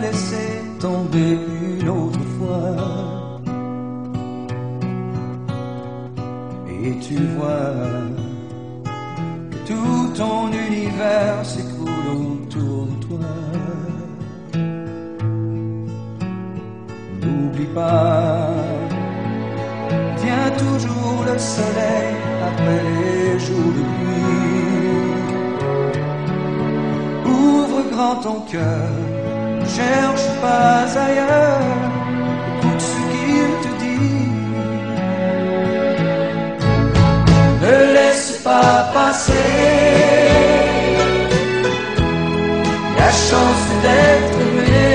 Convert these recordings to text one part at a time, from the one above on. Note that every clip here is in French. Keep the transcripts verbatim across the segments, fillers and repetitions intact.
laisser tomber une autre fois. Et tu vois que tout ton univers s'écroule autour de toi. N'oublie pas, vient toujours le soleil après les jours de pluie. Ouvre grand ton cœur, cherche pas ailleurs, écoute ce qu'il te dit. Ne laisse pas passer la chance d'être aimé.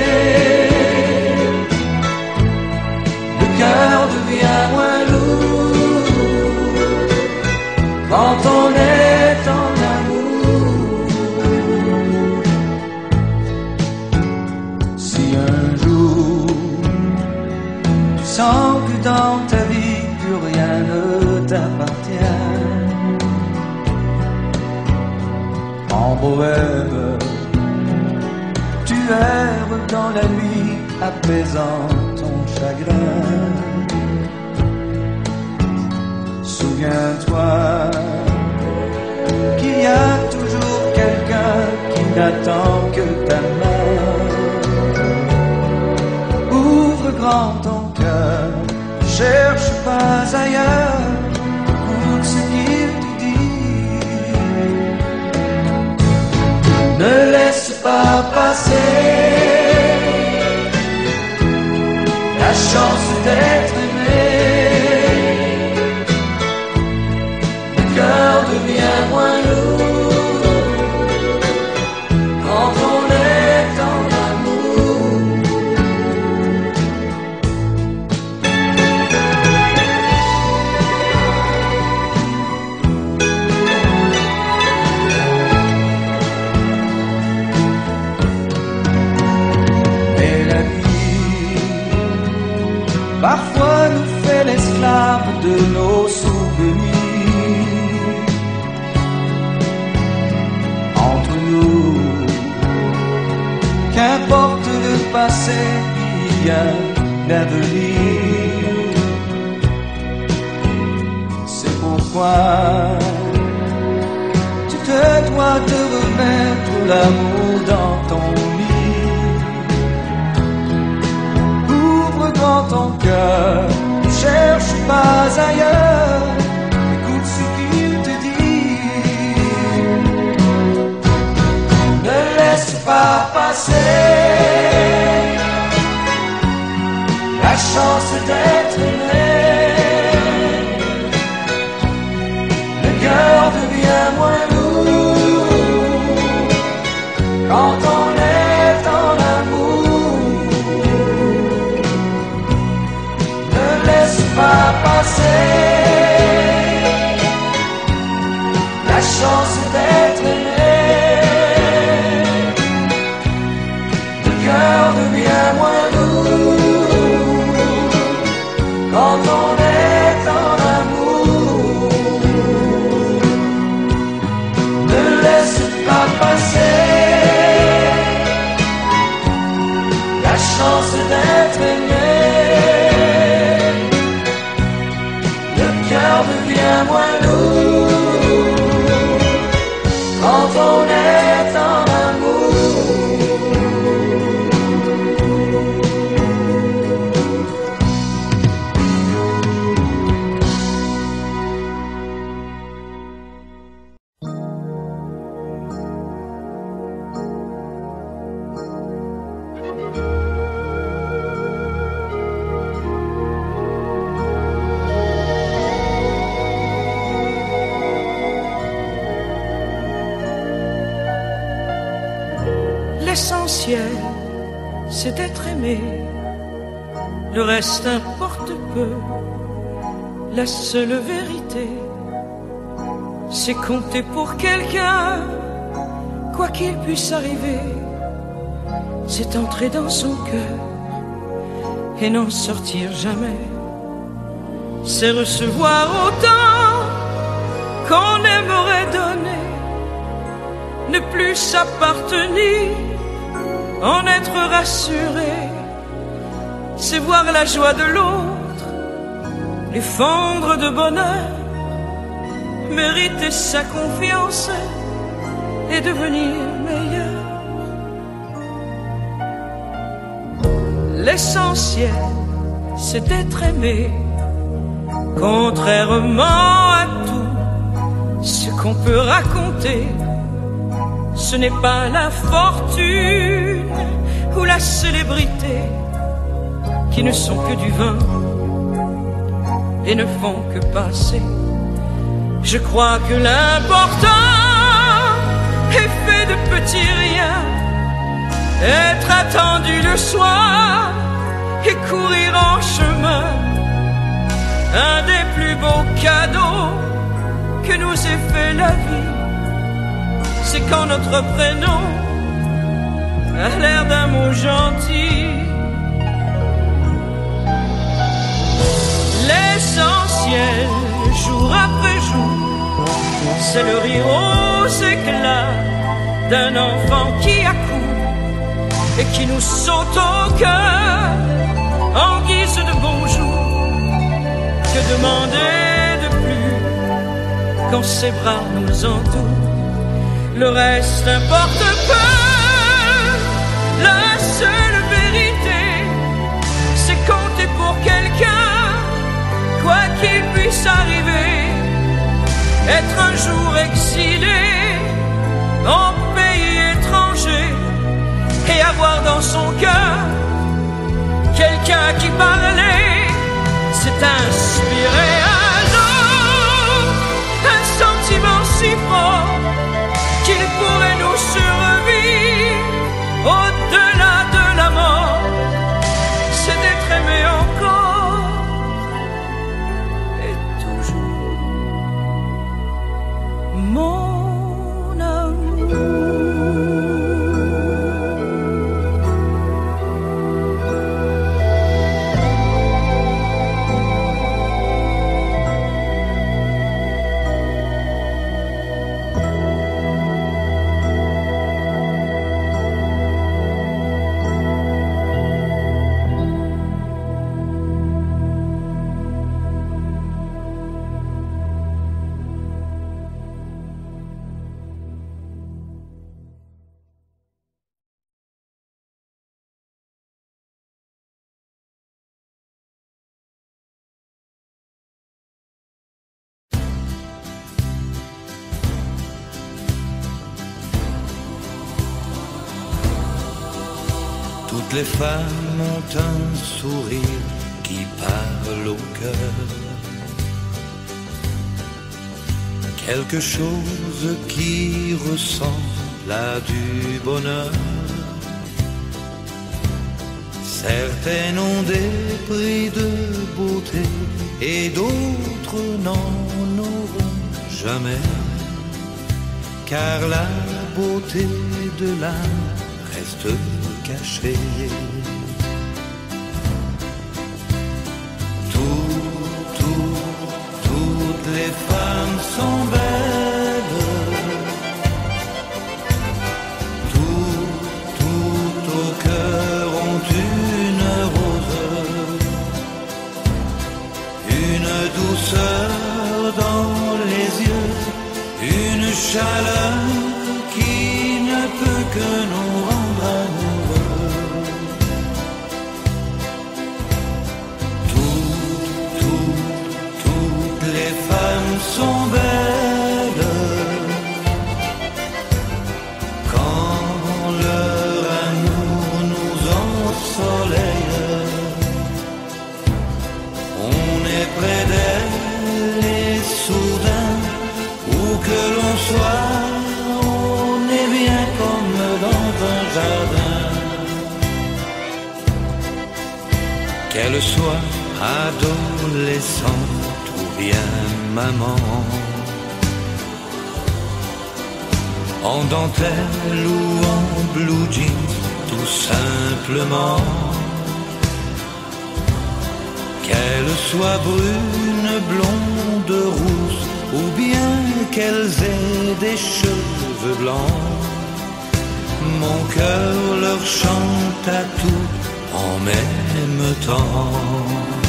Le cœur devient moins lourd quand on est en amour. Si un jour tu sens que dans ta vie plus rien ne t'appartient, en bohème tu erres dans la nuit apaisant ton chagrin. Souviens-toi qu'il y a toujours quelqu'un qui n'attend que ta main. Ouvre grand ton cœur, cherche pas ailleurs, écoute ce qu'il te dit. Ne laisse pas passer la chance d'être aimé. Le cœur devient moins lourd quand on est en amour. Mais la vie parfois nous fait l'esclave de nos souvenirs. Entre nous, qu'importe le passé, il y a l'avenir. C'est pourquoi tu te dois de remettre l'amour dans ton lit. Ouvre grand ton cœur, ne cherche pas ailleurs, écoute ce qu'il te dit. Ne laisse pas passer la chance d'être aimé. Le cœur devient moins lourd quand on est en amour. Ne laisse pas passer la chance d'être aimé. Le cœur devient moins lourd quand on est en amour. Ne laisse pas passer la chance d'être aimé. Le cœur devient moins lourd quand on est en amour. L'essentiel, c'est d'être aimé. Le reste importe peu. La seule vérité, c'est compter pour quelqu'un, quoi qu'il puisse arriver. C'est entrer dans son cœur et n'en sortir jamais. C'est recevoir autant qu'on aimerait donner, ne plus s'appartenir en être rassuré, c'est voir la joie de l'autre, les fendre de bonheur, mériter sa confiance et devenir meilleur. L'essentiel, c'est d'être aimé, contrairement à tout ce qu'on peut raconter. Ce n'est pas la fortune ou la célébrité qui ne sont que du vin et ne font que passer. Je crois que l'important est fait de petits riens, être attendu le soir et courir en chemin. Un des plus beaux cadeaux que nous ait fait la vie, c'est quand notre prénom a l'air d'un mot gentil. L'essentiel, jour après jour, c'est le rire aux éclats d'un enfant qui accourt et qui nous saute au cœur en guise de bonjour. Que demander de plus quand ses bras nous entourent? Le reste importe peu. La seule vérité, c'est compter pour quelqu'un, quoi qu'il puisse arriver. Être un jour exilé en pays étranger et avoir dans son cœur quelqu'un qui parlait, c'est inspiré alors un sentiment si fort qu'il pourrait nous survivre au-delà de la mort. C'est d'être aimé encore et toujours, mon amour. Toutes les femmes ont un sourire qui parle au cœur, quelque chose qui ressemble à du bonheur. Certaines ont des prix de beauté et d'autres n'en auront jamais, car la beauté de l'âme reste cachée. Tout, tout, toutes les femmes sont belles. Tout, tout au cœur ont une rose, une douceur dans les yeux, une chaleur qui ne peut que nous rendre amoureux. Toutes, toutes, toutes les femmes sont belles quand leur amour nous ensoleille. On est près d'elles et soudain, où que l'on soit, qu'elle soit adolescente ou bien maman, en dentelle ou en blue jeans, tout simplement. Qu'elle soit brune, blonde, rousse, ou bien qu'elles aient des cheveux blancs, mon cœur leur chante à tout en même temps.